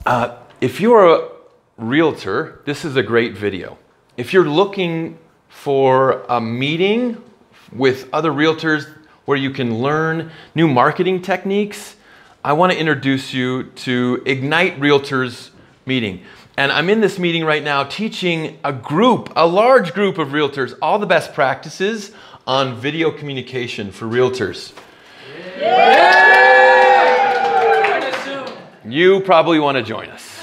If you're a realtor, this is a great video. If you're looking for a meeting with other realtors where you can learn new marketing techniques, I want to introduce you to Ignite Realtors meeting. And I'm in this meeting right now teaching a large group of realtors, all the best practices on video communication for realtors. Yeah. You probably want to join us.